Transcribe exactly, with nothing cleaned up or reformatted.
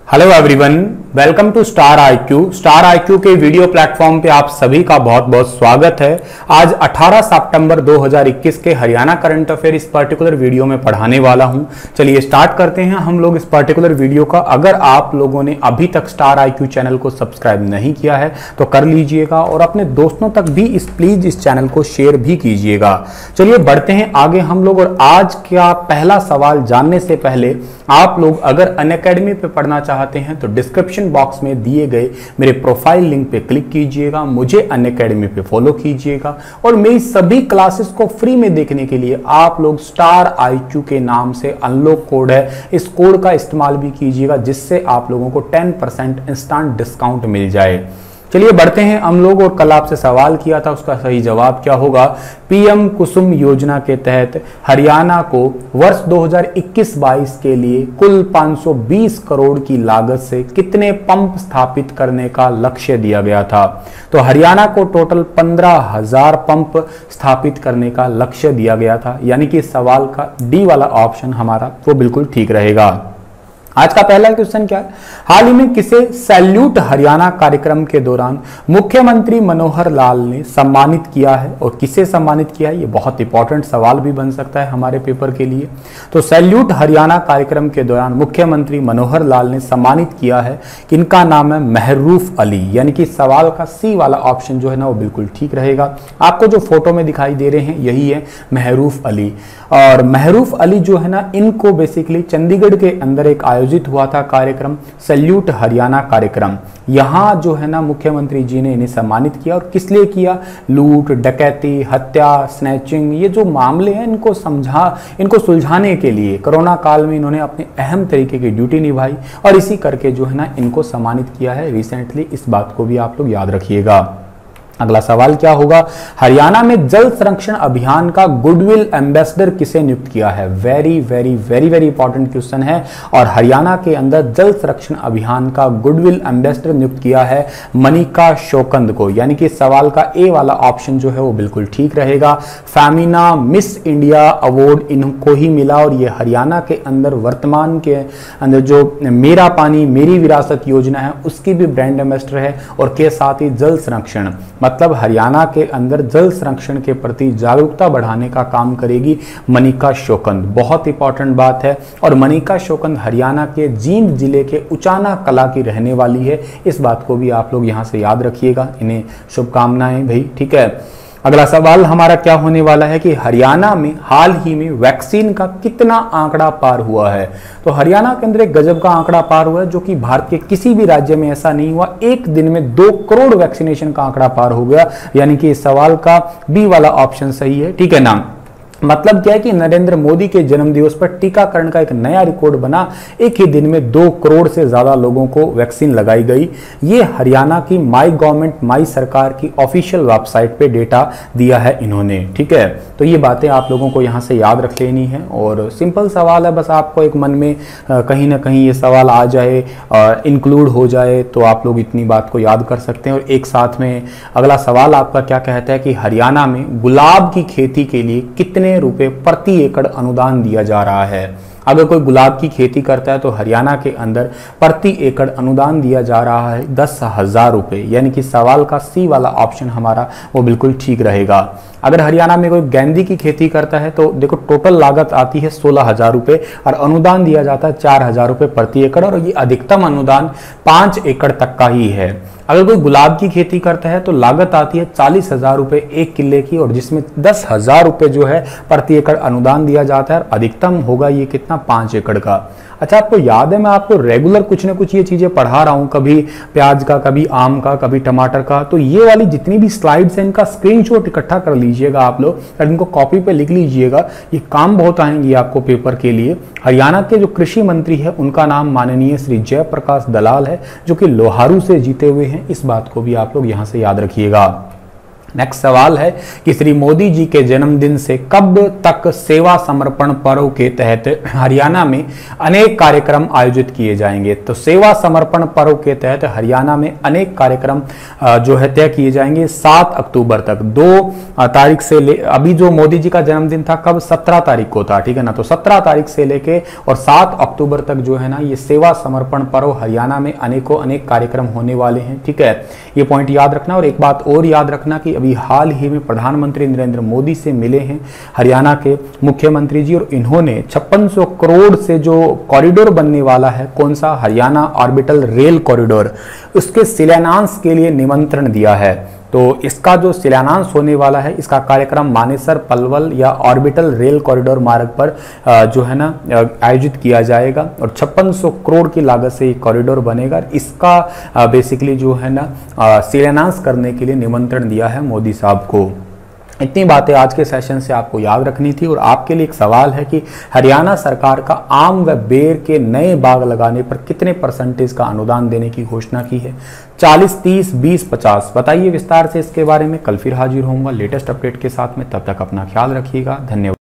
Hello everyone, welcome to Star IQ. Star IQ के video platform पे आप सभी का बहुत बहुत स्वागत है। आज अठारह सितंबर दो हज़ार इक्कीस के हरियाणा करंट अफेयर इस पर्टिकुलर वीडियो में पढ़ाने वाला हूं। चलिए स्टार्ट करते हैं हम लोग इस पर्टिकुलर वीडियो का। अगर आप लोगों ने अभी तक स्टार आई क्यू चैनल को सब्सक्राइब नहीं किया है तो कर लीजिएगा और अपने दोस्तों तक भी इस प्लीज इस चैनल को शेयर भी कीजिएगा। चलिए बढ़ते हैं आगे हम लोग। और आज का पहला सवाल जानने से पहले आप लोग अगर अनअकैडमी पे पढ़ना चाहते हैं तो डिस्क्रिप्शन बॉक्स में दिए गए मेरे प्रोफाइल लिंक पे क्लिक कीजिएगा, मुझे अनअकैडमी पे फॉलो कीजिएगा और मेरी सभी क्लासेस को फ्री में देखने के लिए आप लोग स्टार आई क्यू के नाम से अनलॉक कोड है, इस कोड का इस्तेमाल भी कीजिएगा जिससे आप लोगों को टेन परसेंट इंस्टेंट डिस्काउंट मिल जाए। चलिए बढ़ते हैं हम लोग। और कल आपसे सवाल किया था उसका सही जवाब क्या होगा। पीएम कुसुम योजना के तहत हरियाणा को वर्ष दो हज़ार इक्कीस बाईस के लिए कुल पाँच सौ बीस करोड़ की लागत से कितने पंप स्थापित करने का लक्ष्य दिया गया था। तो हरियाणा को टोटल पंद्रह हजार पंप स्थापित करने का लक्ष्य दिया गया था, यानी कि इस सवाल का डी वाला ऑप्शन हमारा वो बिल्कुल ठीक रहेगा। आज का पहला क्वेश्चन क्या है। हाल ही में किसे सैल्यूट हरियाणा कार्यक्रम के दौरान मुख्यमंत्री मनोहर लाल ने सम्मानित किया है और किसे सम्मानित किया है, ये बहुत इंपॉर्टेंट सवाल भी बन सकता है हमारे पेपर के लिए। तो सैल्यूट हरियाणा कार्यक्रम के दौरान मुख्यमंत्री मनोहर लाल ने सम्मानित किया है, इनका नाम है महरूफ अली, यानी कि सवाल का सी वाला ऑप्शन जो है ना वो बिल्कुल ठीक रहेगा। आपको जो फोटो में दिखाई दे रहे हैं यही है महरूफ अली। और महरूफ अली जो है ना, इनको बेसिकली चंडीगढ़ के अंदर एक आयोजित हुआ था कार्यक्रम सैल्यूट हरियाणा कार्यक्रम। यहां जो है ना मुख्यमंत्री जी ने इन्हें सम्मानित किया। और किस लिए किया? लूट, डकैती, हत्या, स्नैचिंग, ये जो मामले हैं इनको समझा इनको सुलझाने के लिए कोरोना काल में इन्होंने अपने अहम तरीके की ड्यूटी निभाई और इसी करके जो है ना इनको सम्मानित किया है रिसेंटली। इस बात को भी आप लोग याद रखिएगा। अगला सवाल क्या होगा। हरियाणा में जल संरक्षण अभियान का गुडविल एम्बेसडर किसे नियुक्त किया है। Very very very very important question है। और हरियाणा के अंदर जल संरक्षण अभियान का गुडविल एम्बेसडर नियुक्त किया है मनिका शोकंद को, यानी कि सवाल का ए वाला ऑप्शन जो है वो बिल्कुल ठीक रहेगा। फेमिना मिस इंडिया अवार्ड इनको ही मिला और ये हरियाणा के अंदर वर्तमान के अंदर जो मेरा पानी मेरी विरासत योजना है उसकी भी ब्रांड एम्बेसडर है और के साथ ही जल संरक्षण मतलब हरियाणा के अंदर जल संरक्षण के प्रति जागरूकता बढ़ाने का काम करेगी मनिका शोकंद। बहुत इंपॉर्टेंट बात है। और मनिका शोकंद हरियाणा के जींद जिले के उचाना कला की रहने वाली है। इस बात को भी आप लोग यहां से याद रखिएगा। इन्हें शुभकामनाएं भाई, ठीक है। अगला सवाल हमारा क्या होने वाला है कि हरियाणा में हाल ही में वैक्सीन का कितना आंकड़ा पार हुआ है। तो हरियाणा के अंदर एक गजब का आंकड़ा पार हुआ है जो कि भारत के किसी भी राज्य में ऐसा नहीं हुआ। एक दिन में दो करोड़ वैक्सीनेशन का आंकड़ा पार हो गया, यानी कि इस सवाल का बी वाला ऑप्शन सही है, ठीक है ना। मतलब क्या है कि नरेंद्र मोदी के जन्मदिवस पर टीकाकरण का एक नया रिकॉर्ड बना। एक ही दिन में दो करोड़ से ज्यादा लोगों को वैक्सीन लगाई गई। ये हरियाणा की माई गवर्नमेंट माई सरकार की ऑफिशियल वेबसाइट पे डेटा दिया है इन्होंने, ठीक है। तो ये बातें आप लोगों को यहाँ से याद रख लेनी है और सिंपल सवाल है, बस आपको एक मन में कहीं ना कहीं ये सवाल आ जाए और इंक्लूड हो जाए तो आप लोग इतनी बात को याद कर सकते हैं। और एक साथ में अगला सवाल आपका क्या कहता है कि हरियाणा में गुलाब की खेती के लिए कितने रुपए प्रति एकड़ अनुदान दिया जा रहा है। अगर कोई गुलाब की खेती करता है तो हरियाणा के अंदर प्रति एकड़ अनुदान दिया जा रहा है दस हजार रुपए, यानी कि सवाल का सी वाला ऑप्शन हमारा वो बिल्कुल ठीक रहेगा। अगर हरियाणा में कोई गेंदे की खेती करता है तो देखो टोटल लागत आती है सोलह हजार रुपए और अनुदान दिया जाता है चार हजार रुपए प्रति एकड़ और ये अधिकतम अनुदान पांच एकड़ तक का ही है। अगर कोई गुलाब की खेती करता है तो लागत आती है चालीस हजार रुपए एक किले की और जिसमें दस हजार रुपए जो है प्रति एकड़ अनुदान दिया जाता है। अधिकतम होगा ये कितना, पांच एकड़ का। अच्छा, आपको याद है मैं आपको रेगुलर कुछ ना कुछ ये चीजें पढ़ा रहा हूं, कभी प्याज का, कभी आम का, कभी टमाटर का। तो ये वाली जितनी भी स्लाइड्स हैं इनका स्क्रीनशॉट इकट्ठा कर लीजिएगा आप लोग और इनको कॉपी पे लिख लीजिएगा। ये काम बहुत आएंगी आपको पेपर के लिए। हरियाणा के जो कृषि मंत्री है उनका नाम माननीय श्री जयप्रकाश दलाल है जो कि लोहारू से जीते हुए हैं। इस बात को भी आप लोग यहाँ से याद रखिएगा। नेक्स्ट सवाल है कि श्री मोदी जी के जन्मदिन से कब तक सेवा समर्पण पर्व के तहत हरियाणा में अनेक कार्यक्रम आयोजित किए जाएंगे। तो सेवा समर्पण पर्व के तहत हरियाणा में अनेक कार्यक्रम जो है तय किए जाएंगे सात अक्टूबर तक। दो तारीख से ले, अभी जो मोदी जी का जन्मदिन था कब, सत्रह तारीख को था, ठीक है ना। तो सत्रह तारीख से लेके और सात अक्टूबर तक जो है ना ये सेवा समर्पण पर्व हरियाणा में अनेकों अनेक कार्यक्रम होने वाले हैं, ठीक है। ये पॉइंट याद रखना। और एक बात और याद रखना कि अभी हाल ही में प्रधानमंत्री नरेंद्र मोदी से मिले हैं हरियाणा के मुख्यमंत्री जी, और इन्होंने छप्पन सौ करोड़ से जो कॉरिडोर बनने वाला है, कौन सा, हरियाणा ऑर्बिटल रेल कॉरिडोर, उसके शिलान्यास के लिए निमंत्रण दिया है। तो इसका जो शिलान्यास होने वाला है, इसका कार्यक्रम मानेसर पलवल या ऑर्बिटल रेल कॉरिडोर मार्ग पर जो है ना आयोजित किया जाएगा, और छप्पन सौ करोड़ की लागत से ये कॉरिडोर बनेगा। इसका बेसिकली जो है ना शिलान्यास करने के लिए निमंत्रण दिया है मोदी साहब को। इतनी बातें आज के सेशन से आपको याद रखनी थी। और आपके लिए एक सवाल है कि हरियाणा सरकार का आम व बेर के नए बाग लगाने पर कितने परसेंटेज का अनुदान देने की घोषणा की है। चालीस, तीस, बीस, पचास, बताइए विस्तार से इसके बारे में। कल फिर हाजिर होऊंगा लेटेस्ट अपडेट के साथ में, तब तक अपना ख्याल रखिएगा। धन्यवाद।